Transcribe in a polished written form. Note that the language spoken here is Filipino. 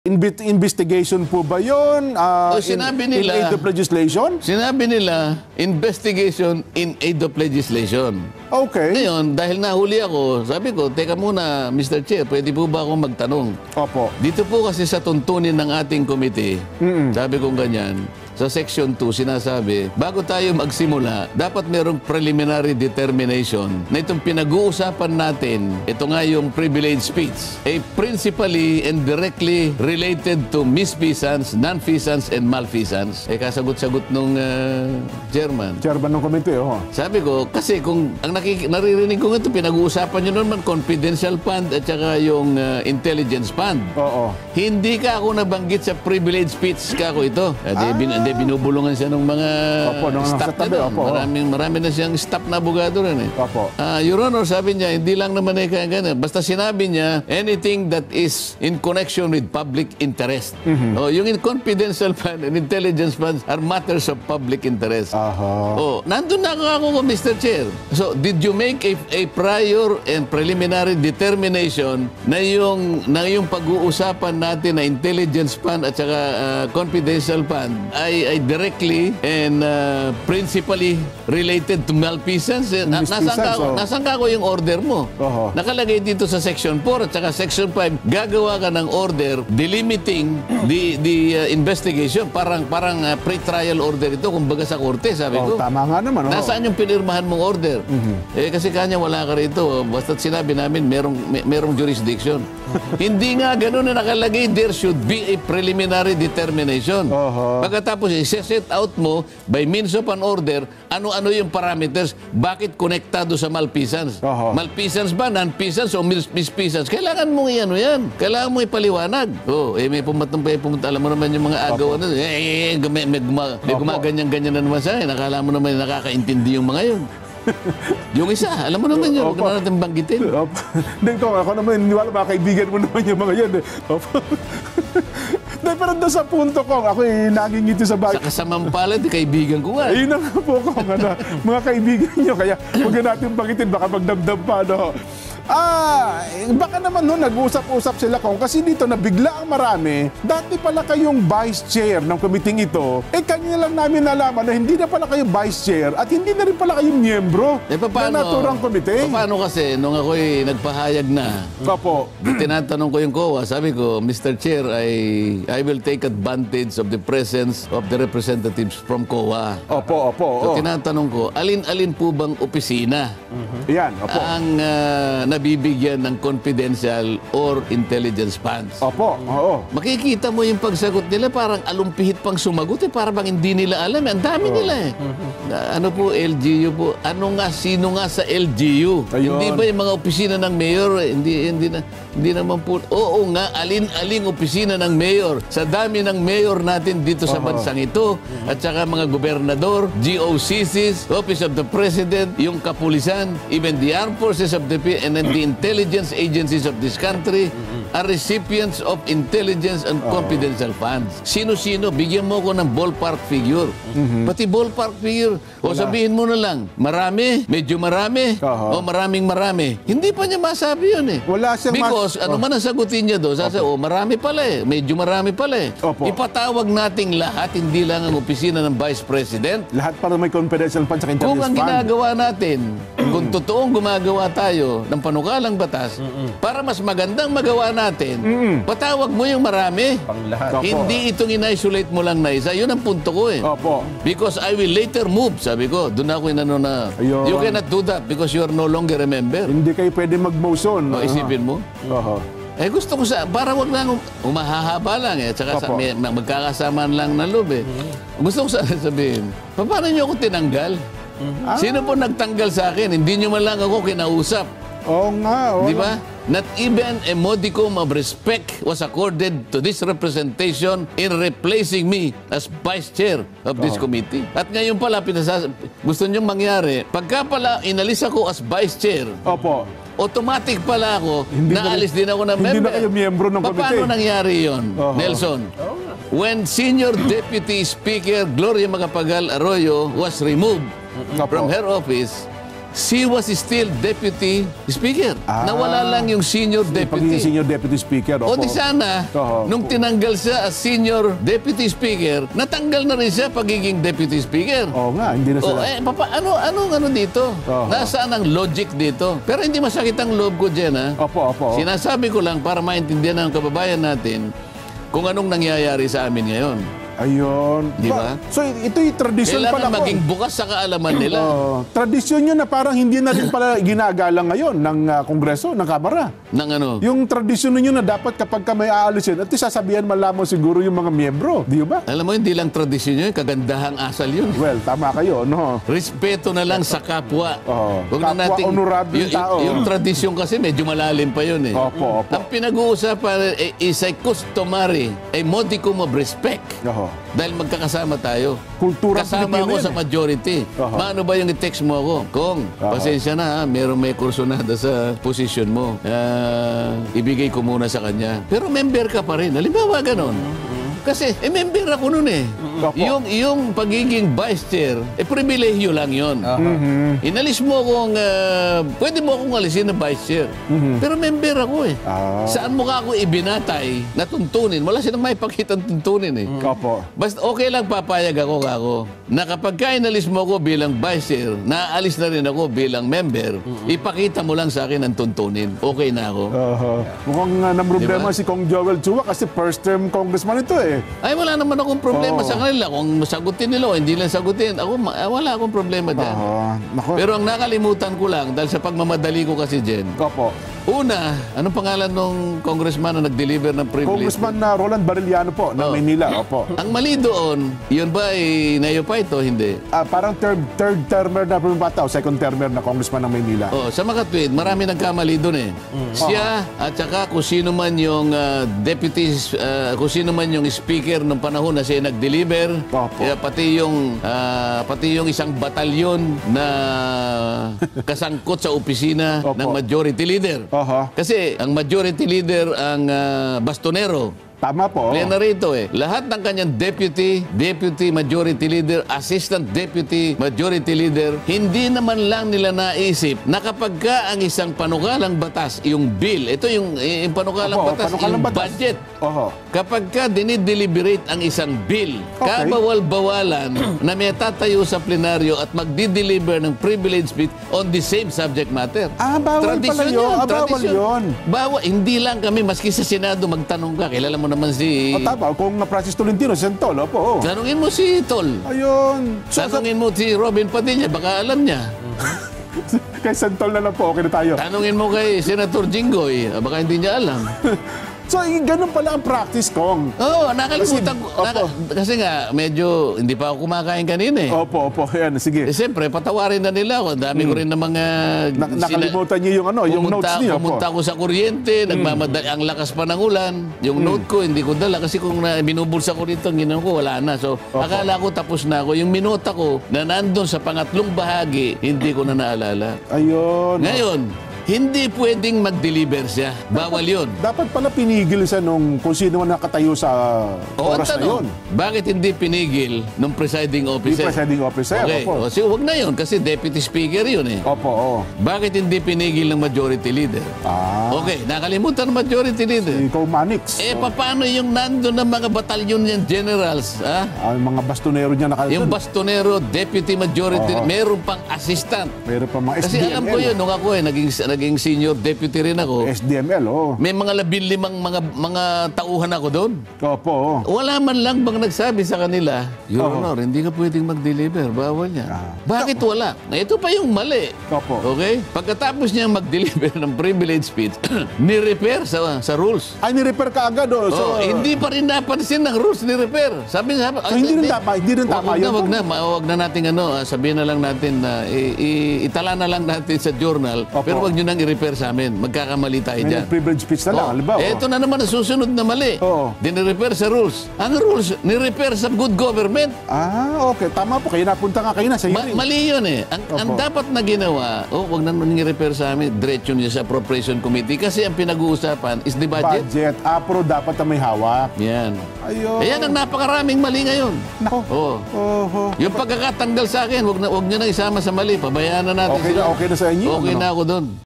Investigation po ba yun? Sinabi in nila, aid of legislation? Sinabi nila, investigation in aid of legislation. Okay. Ngayon, dahil nahuli ako, sabi ko, teka muna, Mr. Chair, pwede po ba akong magtanong? Opo. Dito po kasi sa tuntunin ng ating committee, sabi kong ganyan, sa Section 2, sinasabi, bago tayo magsimula, dapat merong preliminary determination na itong pinag-uusapan natin, ito nga yung privileged speech, principally and directly related to misfeasance, non-feasance, and malfeasance. Kasagot-sagot nung chairman. Chairman ng committee, Sabi ko, kasi kung ang naririnig ko ito, pinag-uusapan nyo naman confidential fund at saka yung intelligence fund. Oo. Hindi ka ako nabanggit sa privileged speech ka ako ito. Binubulungan siya ng mga staff nito. Marami na siyang staff na abogado rin. Opo. Your Honor, sabi niya, hindi lang naman kaya ganun. Basta sinabi niya, anything that is in connection with public interest. Yung confidential fund and intelligence funds are matters of public interest. Nandun na ako, Mr. Chair. So, did you make a prior and preliminary determination na yung pag-uusapan natin na intelligence fund at saka confidential fund ay directly and principally related to malfeasance? Nasaan ka ako yung order mo? Nakalagay dito sa Section 4 at saka Section 5, gagawa ka ng order delimiting the investigation. Parang pre-trial order ito, kumbaga sa korte, sabi ko. Tama nga naman. Nasaan yung pinirmahan mong order? Kasi kanya wala ka rito. Basta't sinabi namin, merong jurisdiction. Hindi nga ganun na nakalagay, there should be a preliminary determination. Pagkatapos, i-set out mo, by means of an order, ano-ano yung parameters, bakit konektado sa malfeasance? Malfeasance ba, non-feasance o misfeasance? Kailangan mong yan. Kailangan mong ipaliwanag. May pumunta, alam mo naman yung mga agaw, may gumaganyan-ganyan na naman sa akin. Nakala mo naman nakakaintindi yung mga yun. Yung isa, alam mo naman yun, huwag na natin banggitin. Ako naman, niwala mga kaibigan mo naman yung mga yun. Pero doon sa punto ko, ako nangingiti sa bahay. Sa kasamang palad, kaibigan ko nga. Yun ang po ko, mga kaibigan nyo. Kaya huwag na natin banggitin, baka magdamdam pa. Baka naman nag-usap-usap sila kasi dito nabigla ang marami. Dati pala kayong vice chair ng committee ito. Kanina lang namin nalaman na hindi na pala kayo vice chair at hindi na rin pala kayong miyembro ng naturang committee. Paano kasi, nung ako'y nagpahayag na, tinatanong ko yung COA, sabi ko, Mr. Chair, I will take advantage of the presence of the representatives from COA. So, tinatanong ko, alin-alin po bang opisina ang nabibigyan ng confidential or intelligence funds? Makikita mo yung pagsagot nila, parang alumpihit pang sumagot para bang hindi nila alam. Ang dami nila Ano po, LGU po? Sino nga sa LGU? Hindi ba yung mga opisina ng mayor? Hindi naman po. Oo nga, alin-aling opisina ng mayor. Sa dami ng mayor natin dito sa bansang ito, at saka mga gobernador, GOCCs, Office of the President, yung kapulisan, even the armed forces of the and the intelligence agencies of this country are recipients of intelligence and confidential funds. Sino-sino, bigyan mo ko ng ballpark figure. Pati ballpark figure, sabihin mo na lang, marami, medyo marami, o maraming-marami. Hindi pa niya masabi yun Wala siyang because ano man ang sagutin niya doon, sasabi, marami pala medyo marami pala Ipatawag nating lahat, hindi lang ang opisina ng Vice President. Lahat para may confidential funds sa intelligence fund. Kung ang ginagawa natin, kung totoong gumagawa tayo ng panukalang batas, para mas magandang magawa natin, patawag mo yung marami. Hindi itong in-isolate mo lang na isa. Yun ang punto ko Because I will later move, sabi ko. Doon ako you cannot do that because you are no longer a member. Hindi kayo pwede mag-motion. Isipin mo. Gusto ko para wag lang umahahaba lang at saka magkakasamaan lang ng loob Gusto ko sabihin, paano niyo ako tinanggal? Sino po nagtanggal sa akin? Hindi niyo man lang ako kinausap. Di ba? Not even a modicum of respect was accorded to this representation in replacing me as vice chair of this committee. At ngayon pala, gusto niyong mangyari, pagka pala inalis ako as vice chair, automatic pala ako, naalis din ako ng member. Hindi na kayo miyembro ng committee. Paano nangyari yun, Nelson? When Senior Deputy Speaker Gloria Macapagal Arroyo was removed from her office, she was still deputy speaker. Nawala lang yung senior Pagiging deputy. senior deputy speaker. O Opo. di sana, Oo. nung tinanggal siya as senior deputy speaker, natanggal na rin siya pagiging deputy speaker. Oo nga, hindi na O sila. ano dito? Oo. Nasaan ang logic dito? Pero hindi masakit ang loob ko dyan, ha? Opo. Sinasabi ko lang para maintindihan ng kababayan natin kung anong nangyayari sa amin ngayon. Ayun. Di ba? So ito yung tradisyon pala Kailangan ko. maging bukas sa kaalaman nila. Tradisyon yun na parang hindi na rin pala ginagalang ngayon ng Kongreso, ng Kamara. Ng ano? Yung tradisyon ninyo na dapat kapag ka may aalisin, at sasabihan man lamang siguro yung mga miyembro. Di ba? Alam mo, hindi lang tradisyon yun, kagandahang asal yun. Well, tama kayo, no? Respeto na lang sa kapwa. Oo. Huwag na Kapwa honorable tao. Yung tradisyon kasi medyo malalim pa yun eh. Opo. Ang pinag-uusapan is a customary, a modicum of respect. Oho. Dahil magkakasama tayo. Kultura Kasama Pilipino ako yan sa majority. Oho. Paano ba yung i-text mo ako? Kong, pasensya na ha, may kursonada sa posisyon mo. Ibigay ko muna sa kanya. Pero member ka pa rin. Halimbawa ganon. Kasi, member ako nun eh. Opo. Yung pagiging vice chair, pribilehyo lang yon. Inalis mo akong, pwede mo akong alisin na vice chair. Pero member ako eh. Saan mo ka ako ibinatay na tuntunin? Wala silang may pakitang tuntunin eh. Opo. Basta okay lang papayag ako na kapag ka inalis mo ako bilang vice chair, naaalis na rin ako bilang member, ipakita mo lang sa akin ang tuntunin. Okay na ako. Mukhang namroblema Diba? si Kong Joel Chua kasi first term congressman ito eh. Ay, wala naman akong problema sa kanila. Kung sagutin nila o hindi lang sagutin, wala akong problema dyan. Nako. Pero ang nakalimutan ko lang, dahil sa pagmamadali ko kasi, Jen, Opo. una, anong pangalan nung congressman na nag-deliver ng privilege? Congressman na Roland Bariliano po, ng Maynila. Opo. Ang mali doon, yun ba ay nayo-fight o hindi? Parang third termer na bata o second termer na congressman ng Maynila. Sa makatwid, marami nagkamali doon eh. Siya at saka kung sino man yung deputies, kung sino man yung speaker nung panahon na siya nag-deliver, Opo. pati yung isang batalyon na kasangkot sa opisina Opo. ng majority leader. Oho. Kasi ang majority leader ang bastonero. Tama po. Plenarito eh. Lahat ng kanyang deputy majority leader, assistant deputy majority leader, hindi naman lang nila naisip na kapag ka ang isang panukalang batas, yung bill, ito yung panukalang Opo, batas, panukalang yung batas. budget. Oho. Kapag ka dinideliberate ang isang bill, Okay. kabawal-bawalan na may tatayo sa plenaryo at magdi-deliver ng privilege speech on the same subject matter. Bawal pala Tradisyon yun. Bawal tradisyon. yun. Bawal. Hindi lang kami, maski sa Senado, magtanong ka. Kilala mo naman si... Tama. Kung Francis Tolentino, Sentol. Opo. Tanungin mo si Tol. Ayun. Tanungin mo si Robin Padilla, baka alam niya. Kay Sentol na lang po. Okay na tayo. Tanungin mo kay Senator Jinggoy, baka hindi niya alam. So, ganun pala ang practice, Kong. Oo, nakalimutan ko. Opo. Kasi nga, medyo hindi pa ako kumakain kanina eh. Opo. Yan. Sige. Siyempre, patawarin na nila ako. Dami ko rin na mga... Nakalimutan niyo yung notes niyo. Pumunta ako sa kuryente, nagmamadali, ang lakas pa ng ulan. Yung note ko, hindi ko dala. Kasi kung binubulsa ko rito, ang ginawa ko, wala na. So, akala ko tapos na ako. Yung minota ko na nandun sa pangatlong bahagi, hindi ko na naalala. Ayun. Ngayon, hindi pwedeng mag-deliver siya. Bawal yun. Dapat pala pinigil siya nung kung sino man nakatayo sa O, ang oras na yun. tanong, bakit hindi pinigil ng presiding Di officer? presiding officer. Okay, Opo. o, huwag na yun kasi deputy speaker yun eh. Opo. Bakit hindi pinigil ng majority leader? Okay, nakalimutan ng majority leader. Ikaw, Manix. Paano yung nandun ng mga batalyon ng generals? Ha? Ang mga bastonero niya nakalimutan. Yung bastonero, deputy majority, meron pang assistant. Meron pa mga Kasi SDML. alam ko yun, nung ako naging senior deputy rin ako, SDML, may mga 15 mga tauhan ako doon. Opo. Wala man lang bang nagsabi sa kanila, Your Honor, hindi ka pwedeng mag-deliver. Bawal niya. Bakit wala? Ito pa yung mali. Opo. Okay? Pagkatapos niya mag-deliver ng privilege speech, ni-repair sa rules. Ay, ni-repair ka agad. So, Hindi pa rin napansin ng rules ni-repair. Sabi niya, hindi rin tama yun. Wag na natin sabihin na lang natin na itala na lang natin sa journal. Opo. Pero wag nyo nang i-repair sa amin. Magkakamali tayo May dyan. privilege speech na lang, halimbawa. Ito na naman ang susunod na mali. Oo. Dinirepair sa rules. Ang rules, ni-repair sa good government. Okay. Tama po. Kaya napunta nga kayo na sa hearing. Mali yun eh. Ang dapat na ginawa, wag na nang i-repair sa amin, diretso niya sa appropriation committee kasi ang pinag-uusapan is the budget. Budget. Pero dapat na may hawak. Yan. Ayun. Ayan ang napakaraming mali ngayon. Nako. Oo. Oho. Yung pagkakatanggal sa akin, wag nyo na isama sa mali. Pabayaan na natin Okay sila. na sa inyo. Okay ano? na ako doon.